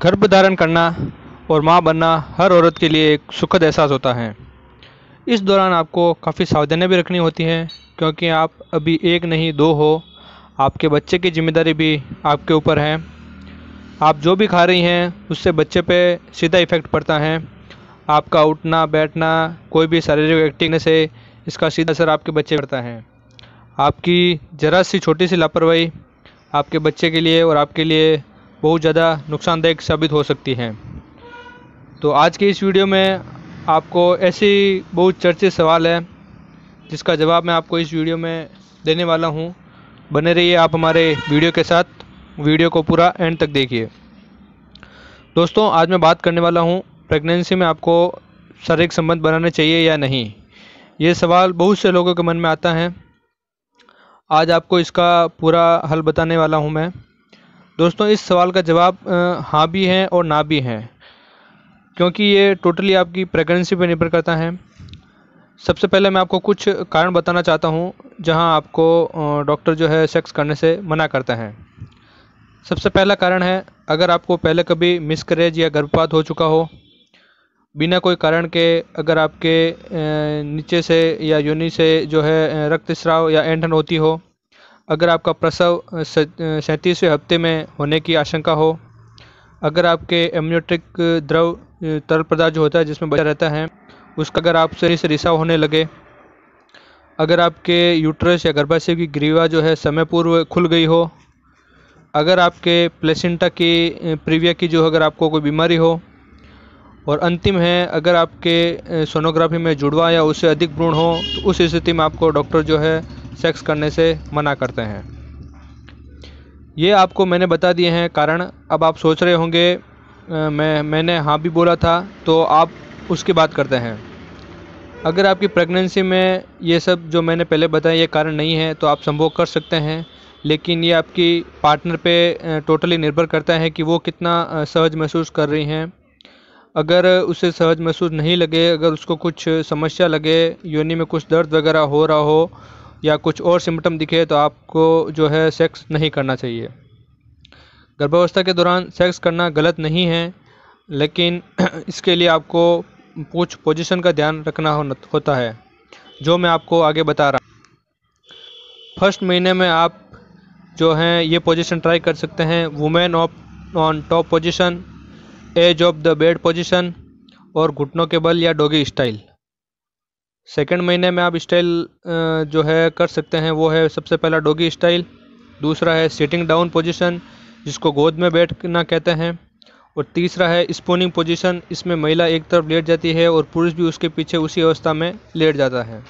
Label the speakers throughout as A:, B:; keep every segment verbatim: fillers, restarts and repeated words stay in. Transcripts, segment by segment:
A: गर्भ धारण करना और माँ बनना हर औरत के लिए एक सुखद एहसास होता है। इस दौरान आपको काफ़ी सावधानियाँ भी रखनी होती हैं, क्योंकि आप अभी एक नहीं दो हो। आपके बच्चे की जिम्मेदारी भी आपके ऊपर है। आप जो भी खा रही हैं उससे बच्चे पे सीधा इफ़ेक्ट पड़ता है। आपका उठना बैठना, कोई भी शारीरिक एक्टिविटी से इसका सीधा असर आपके बच्चे पर पड़ता है। आपकी ज़रा सी छोटी सी लापरवाही आपके बच्चे के लिए और आपके लिए बहुत ज़्यादा नुकसानदायक साबित हो सकती है। तो आज के इस वीडियो में आपको ऐसी बहुत चर्चित सवाल है जिसका जवाब मैं आपको इस वीडियो में देने वाला हूँ। बने रहिए आप हमारे वीडियो के साथ, वीडियो को पूरा एंड तक देखिए। दोस्तों, आज मैं बात करने वाला हूँ प्रेगनेंसी में आपको शारीरिक संबंध बनाने चाहिए या नहीं। ये सवाल बहुत से लोगों के मन में आता है। आज आपको इसका पूरा हल बताने वाला हूँ मैं। दोस्तों, इस सवाल का जवाब हाँ भी है और ना भी है, क्योंकि ये टोटली आपकी प्रेगनेंसी पर निर्भर करता है। सबसे पहले मैं आपको कुछ कारण बताना चाहता हूँ जहाँ आपको डॉक्टर जो है सेक्स करने से मना करता है। सबसे पहला कारण है, अगर आपको पहले कभी मिसकैरेज या गर्भपात हो चुका हो, बिना कोई कारण के अगर आपके नीचे से या योनि से जो है रक्तस्राव या ऐंठन होती हो, अगर आपका प्रसव सैंतीसवें हफ्ते में होने की आशंका हो, अगर आपके एमनियोटिक द्रव तरल पदार्थ जो होता है जिसमें बचा रहता है उसका अगर आपसे से रिसाव होने लगे, अगर आपके यूट्रस या गर्भाशय की ग्रीवा जो है समय पूर्व खुल गई हो, अगर आपके प्लेसेंटा की प्रीविया की जो अगर आपको कोई बीमारी हो, और अंतिम है अगर आपके सोनोग्राफी में जुड़वा या उससे अधिक भ्रूण हो, तो उस स्थिति में आपको डॉक्टर जो है सेक्स करने से मना करते हैं। ये आपको मैंने बता दिए हैं कारण। अब आप सोच रहे होंगे मैं मैंने हाँ भी बोला था, तो आप उसकी बात करते हैं। अगर आपकी प्रेगनेंसी में ये सब जो मैंने पहले बताया ये कारण नहीं है तो आप संभोग कर सकते हैं, लेकिन ये आपकी पार्टनर पे टोटली निर्भर करता है कि वो कितना सहज महसूस कर रही हैं। अगर उसे सहज महसूस नहीं लगे, अगर उसको कुछ समस्या लगे, योनि में कुछ दर्द वगैरह हो रहा हो या कुछ और सिम्टम दिखे, तो आपको जो है सेक्स नहीं करना चाहिए। गर्भावस्था के दौरान सेक्स करना गलत नहीं है, लेकिन इसके लिए आपको कुछ पोजीशन का ध्यान रखना होता है, जो मैं आपको आगे बता रहा हूँ। फर्स्ट महीने में आप जो हैं ये पोजीशन ट्राई कर सकते हैं, women of on top position, edge of the bed position और घुटनों के बल या डॉगी स्टाइल। सेकेंड महीने में आप स्टाइल जो है कर सकते हैं, वो है सबसे पहला डॉगी स्टाइल, दूसरा है सिटिंग डाउन पोजीशन जिसको गोद में बैठना कहते हैं, और तीसरा है स्पूनिंग पोजीशन। इसमें महिला एक तरफ लेट जाती है और पुरुष भी उसके पीछे उसी अवस्था में लेट जाता है।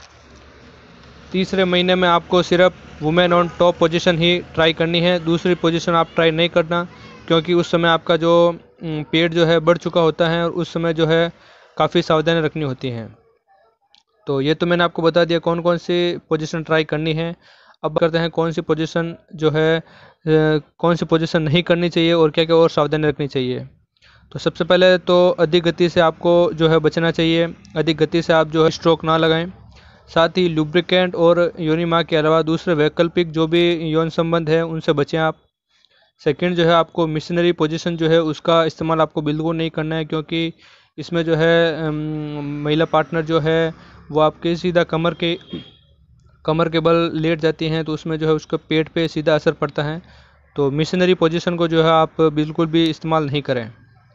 A: तीसरे महीने में आपको सिर्फ वुमेन ऑन टॉप पोजीशन ही ट्राई करनी है, दूसरी पोजीशन आप ट्राई नहीं करना, क्योंकि उस समय आपका जो पेट जो है बढ़ चुका होता है और उस समय जो है काफ़ी सावधानी रखनी होती हैं। तो ये तो मैंने आपको बता दिया कौन कौन सी पोजीशन ट्राई करनी है। अब करते हैं कौन सी पोजीशन जो है कौन सी पोजीशन नहीं करनी चाहिए और क्या क्या और सावधानी रखनी चाहिए। तो सबसे पहले तो अधिक गति से आपको जो है बचना चाहिए। अधिक गति से आप जो है स्ट्रोक ना लगाएं। साथ ही लुब्रिकेंट और योनि मार्ग के अलावा दूसरे वैकल्पिक जो भी यौन संबंध है उनसे बचें आप। सेकंड जो है आपको मिशनरी पोजीशन जो है उसका इस्तेमाल आपको बिल्कुल नहीं करना है, क्योंकि इसमें जो है महिला पार्टनर जो है वो आपके सीधा कमर के कमर के बल लेट जाती हैं, तो उसमें जो है उसका पेट पे सीधा असर पड़ता है। तो मिशनरी पोजीशन को जो है आप बिल्कुल भी इस्तेमाल नहीं करें।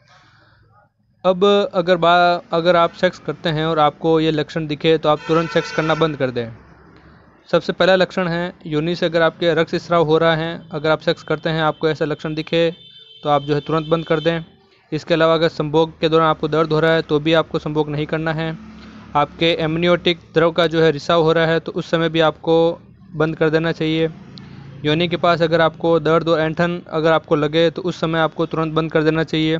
A: अब अगर बा अगर आप सेक्स करते हैं और आपको ये लक्षण दिखे तो आप तुरंत सेक्स करना बंद कर दें। सबसे पहला लक्षण है योनि से अगर आपके रक्तस्राव हो रहा है, अगर आप सेक्स करते हैं आपको ऐसा लक्षण दिखे तो आप जो है तुरंत बंद कर दें। इसके अलावा अगर संभोग के दौरान आपको दर्द हो रहा है तो भी आपको संभोग नहीं करना है। आपके एमनियोटिक द्रव का जो है रिसाव हो रहा है तो उस समय भी आपको बंद कर देना चाहिए। योनि के पास अगर आपको दर्द और ऐंठन अगर आपको लगे तो उस समय आपको तुरंत बंद कर देना चाहिए।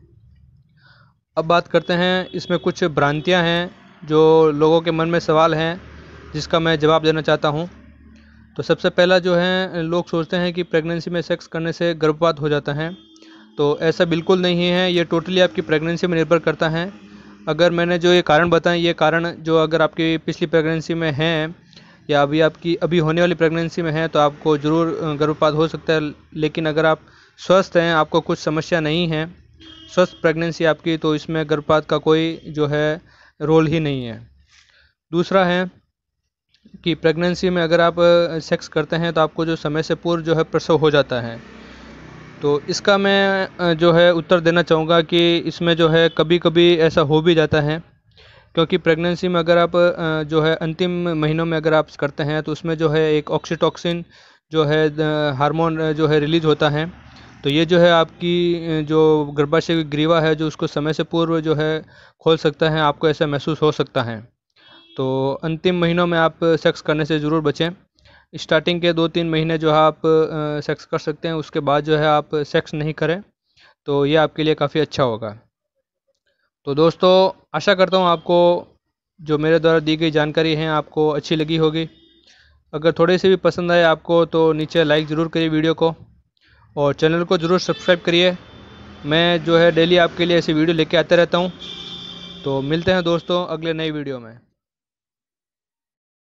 A: अब बात करते हैं, इसमें कुछ भ्रांतियाँ हैं जो लोगों के मन में सवाल हैं जिसका मैं जवाब देना चाहता हूं। तो सबसे पहला जो है, लोग सोचते हैं कि प्रेगनेंसी में सेक्स करने से गर्भपात हो जाता है। तो ऐसा बिल्कुल नहीं है, ये टोटली आपकी प्रेगनेंसी में निर्भर करता है। अगर मैंने जो ये कारण बताएं, ये कारण जो अगर आपकी पिछली प्रेगनेंसी में हैं या अभी आपकी अभी होने वाली प्रेगनेंसी में है तो आपको ज़रूर गर्भपात हो सकता है। लेकिन अगर आप स्वस्थ हैं, आपको कुछ समस्या नहीं है, स्वस्थ प्रेगनेंसी आपकी, तो इसमें गर्भपात का कोई जो है रोल ही नहीं है। दूसरा है कि प्रेगनेंसी में अगर आप सेक्स करते हैं तो आपको जो समय से पूर्व जो है प्रसव हो जाता है। तो इसका मैं जो है उत्तर देना चाहूँगा कि इसमें जो है कभी कभी ऐसा हो भी जाता है, क्योंकि प्रेगनेंसी में अगर आप जो है अंतिम महीनों में अगर आप करते हैं तो उसमें जो है एक ऑक्सीटॉक्सिन जो है हार्मोन जो है रिलीज होता है। तो ये जो है आपकी जो गर्भाशय की ग्रीवा है जो उसको समय से पूर्व जो है खोल सकता है, आपको ऐसा महसूस हो सकता है। तो अंतिम महीनों में आप सेक्स करने से ज़रूर बचें। स्टार्टिंग के दो तीन महीने जो है आप सेक्स कर सकते हैं, उसके बाद जो है आप सेक्स नहीं करें, तो ये आपके लिए काफ़ी अच्छा होगा। तो दोस्तों, आशा करता हूँ आपको जो मेरे द्वारा दी गई जानकारी है आपको अच्छी लगी होगी। अगर थोड़ी सी भी पसंद आए आपको तो नीचे लाइक ज़रूर करिए वीडियो को, और चैनल को ज़रूर सब्सक्राइब करिए। मैं जो है डेली आपके लिए ऐसी वीडियो लेके आते रहता हूँ। तो मिलते हैं दोस्तों अगले नई वीडियो में।